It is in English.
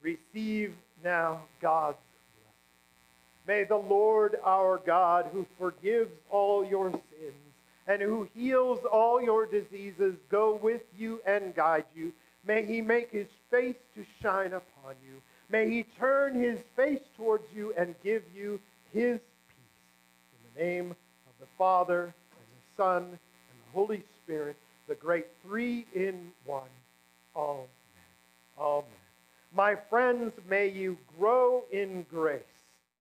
Receive now God's blessing. May the Lord our God, who forgives all your sins and who heals all your diseases, go with you and guide you. May he make his face to shine upon you. May he turn his face towards you and give you his peace. In the name of the Father, and the Son, and the Holy Spirit, the great three in one. Amen. Amen. My friends, may you grow in grace